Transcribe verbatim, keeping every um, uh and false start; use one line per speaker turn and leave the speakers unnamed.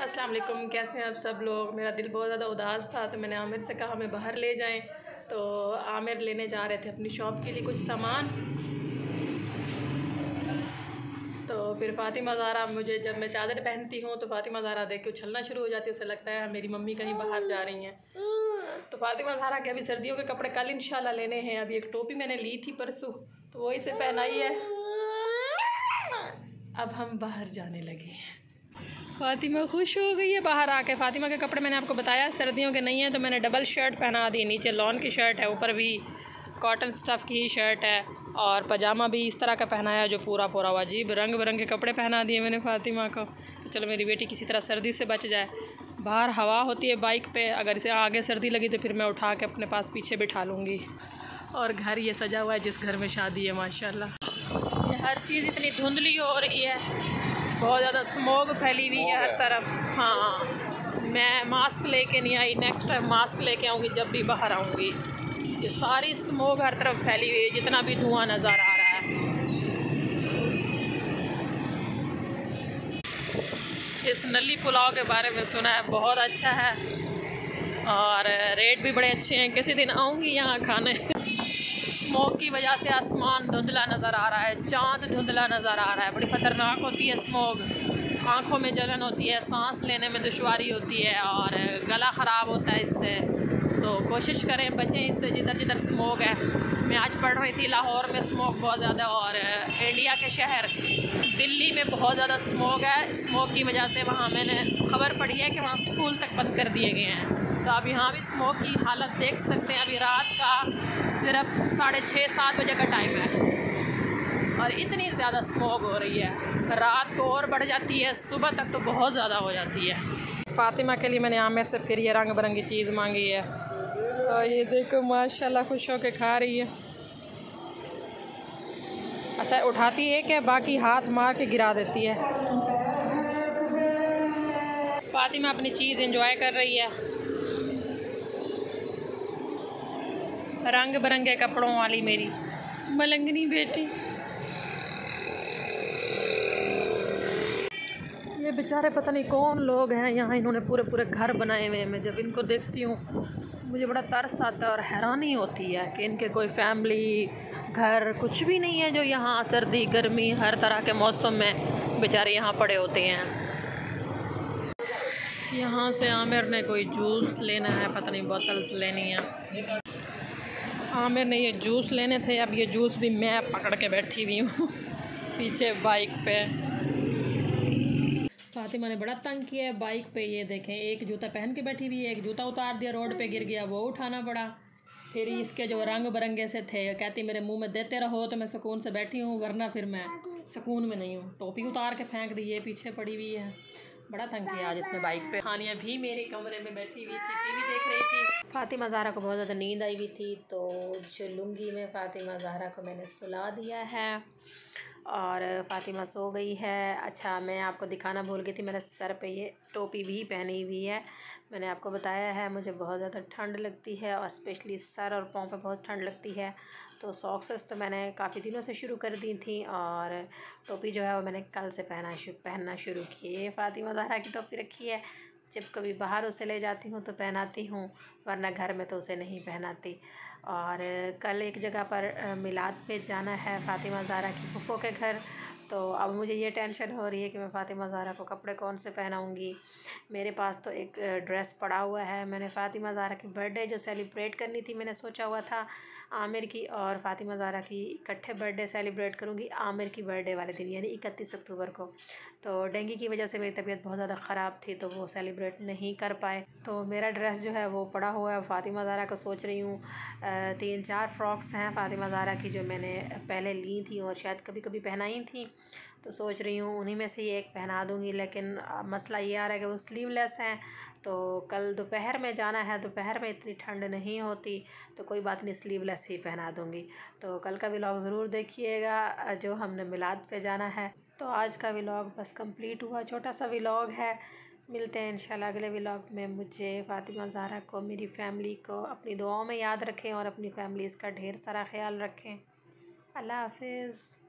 अस्सलाम वालेकुम, कैसे हैं आप सब लोग। मेरा दिल बहुत ज़्यादा उदास था तो मैंने आमिर से कहा हमें बाहर ले जाएं। तो आमिर लेने जा रहे थे अपनी शॉप के लिए कुछ सामान। तो फिर फ़ातिमा ज़हरा, मुझे जब मैं चादर पहनती हूँ तो फ़ातिमा ज़हरा देख के उछलना शुरू हो जाती है, उसे लगता है मेरी मम्मी कहीं बाहर जा रही हैं। तो फ़ातिमा ज़हरा के अभी सर्दियों के कपड़े कल इंशाल्लाह लेने हैं। अभी एक टोपी मैंने ली थी परसों, तो वो इसे पहनाई है। अब हम बाहर जाने लगे हैं। फ़ातिमा खुश हो गई है बाहर आके। फ़ातिमा के कपड़े मैंने आपको बताया सर्दियों के नहीं हैं, तो मैंने डबल शर्ट पहना दी। नीचे लॉन की शर्ट है, ऊपर भी कॉटन स्टफ़ की शर्ट है, और पजामा भी इस तरह का पहनाया जो पूरा पूरा अजीब रंग बिरंगे कपड़े पहना दिए मैंने फ़ातिमा को। चलो मेरी बेटी किसी तरह सर्दी से बच जाए। बाहर हवा होती है बाइक पे, अगर इसे आगे सर्दी लगी तो फिर मैं उठा के अपने पास पीछे बिठा लूँगी। और घर ये सजा हुआ है जिस घर में शादी है माशाल्लाह। ये हर चीज़ इतनी धुंधली हो रही है, बहुत ज़्यादा स्मोक फैली हुई है हर तरफ। हाँ, मैं मास्क लेके नहीं आई, नेक्स्ट टाइम मास्क लेके आऊँगी जब भी बाहर आऊँगी। ये सारी स्मोक हर तरफ फैली हुई है, जितना भी धुआं नज़र आ रहा है। इस नली पुलाव के बारे में सुना है, बहुत अच्छा है और रेट भी बड़े अच्छे हैं। किसी दिन आऊँगी यहाँ खाने। स्मोक की वजह से आसमान धुंधला नज़र आ रहा है, चाँद धुंधला नज़र आ रहा है। बड़ी ख़तरनाक होती है स्मोक, आँखों में जलन होती है, सांस लेने में दुश्वारी होती है और गला ख़राब होता है इससे। तो कोशिश करें बचें इससे जिधर जिधर स्मोक है। मैं आज पढ़ रही थी लाहौर में स्मोक बहुत ज़्यादा, और इंडिया के शहर दिल्ली में बहुत ज़्यादा स्मोक है। स्मोक की वजह से वहाँ मैंने ख़बर पढ़ी है कि वहाँ स्कूल तक बंद कर दिए गए हैं। तो आप यहाँ भी स्मोक की हालत देख सकते हैं। अभी रात का सिर्फ साढ़े छः सात बजे का टाइम है और इतनी ज़्यादा स्मोक हो रही है। रात को और बढ़ जाती है, सुबह तक तो बहुत ज़्यादा हो जाती है। फ़ातिमा के लिए मैंने आमिर से फिर ये रंग बिरंगी चीज़ मांगी है, और ये देखो माशाल्लाह खुश होकर खा रही है। अच्छा, उठाती एक है, बाकी हाथ मार के गिरा देती है। फ़ातिमा अपनी चीज़ एंजॉय कर रही है। रंग बिरंगे कपड़ों वाली मेरी मलंगनी बेटी। ये बेचारे पता नहीं कौन लोग हैं यहाँ, इन्होंने पूरे पूरे घर बनाए हुए हैं। मैं जब इनको देखती हूँ मुझे बड़ा तरस आता है और हैरानी होती है कि इनके कोई फैमिली घर कुछ भी नहीं है, जो यहाँ सर्दी गर्मी हर तरह के मौसम में बेचारे यहाँ पड़े होते हैं। यहाँ से आमिर ने कोई जूस लेना है, पता नहीं बोतल्स लेनी है। आमिर ने ये जूस लेने थे, अब ये जूस भी मैं पकड़ के बैठी हुई हूँ पीछे बाइक पे। फ़ातिमा ने बड़ा तंग किया है बाइक पे। ये देखें, एक जूता पहन के बैठी हुई है, एक जूता उतार दिया, रोड पे गिर गया, वो उठाना पड़ा। फिर इसके जो रंग बिरंगे से थे, कहती मेरे मुंह में देते रहो तो मैं सुकून से बैठी हूँ, वरना फिर मैं सुकून में नहीं हूँ। टोपी उतार के फेंक दी, ये पीछे पड़ी हुई है। बड़ा तंग किया आज इसने बाइक पे। हानिया भी मेरे कमरे में बैठी हुई थी, टीवी देख रही थी। फ़ातिमा ज़हरा को बहुत ज़्यादा नींद आई हुई थी, तो जो लुंगी में फ़ातिमा ज़हरा को मैंने सुला दिया है और फ़ातिमा सो गई है। अच्छा, मैं आपको दिखाना भूल गई थी, मेरे सर पे ये टोपी भी पहनी हुई है। मैंने आपको बताया है मुझे बहुत ज़्यादा ठंड लगती है और स्पेशली सर और पाँव पे बहुत ठंड लगती है। तो सॉक्सेस तो मैंने काफ़ी दिनों से शुरू कर दी थी और टोपी जो है वो मैंने कल से पहना शु, पहनना शुरू की। ये फ़ातिमा ज़हरा की टोपी रखी है, जब कभी बाहर उसे ले जाती हूँ तो पहनाती हूँ, वरना घर में तो उसे नहीं पहनाती। और कल एक जगह पर मिलाद पे जाना है फ़ातिमा ज़हरा की फूफो के घर, तो अब मुझे ये टेंशन हो रही है कि मैं फ़ातिमा ज़हरा को कपड़े कौन से पहनाऊँगी। मेरे पास तो एक ड्रेस पड़ा हुआ है। मैंने फ़ातिमा ज़हरा की बर्थडे जो सेलिब्रेट करनी थी, मैंने सोचा हुआ था आमिर की और फ़ातिमा ज़हरा की इकट्ठे बर्थडे सेलिब्रेट करूँगी आमिर की बर्थडे वाले दिन, यानी इकतीस अक्टूबर को। तो डेंगू की वजह से मेरी तबीयत बहुत ज़्यादा ख़राब थी, तो वो सेलिब्रेट नहीं कर पाए। तो मेरा ड्रेस जो है वो पड़ा हुआ है। फ़ातिमा ज़हरा को सोच रही हूँ, तीन चार फ्रॉक्स हैं फ़ातिमा ज़हरा की जो मैंने पहले ली थी और शायद कभी कभी पहनाई थी, तो सोच रही हूँ उन्हीं में से ही एक पहना दूँगी। लेकिन मसला ये आ रहा है कि वो स्लीवलेस हैं, तो कल दोपहर में जाना है, दोपहर में इतनी ठंड नहीं होती, तो कोई बात नहीं, स्लीवलेस ही पहना दूँगी। तो कल का व्लॉग ज़रूर देखिएगा जो हमने मिलाद पे जाना है। तो आज का व्लॉग बस कंप्लीट हुआ, छोटा सा व्लॉग है। मिलते हैं इंशाल्लाह अगले व्लॉग में। मुझे फ़ातिमा ज़हरा को, मेरी फ़ैमिली को अपनी दुआओं में याद रखें और अपनी फ़ैमिलीज़ का ढेर सारा ख्याल रखें। अल्लाह हाफ़िज़।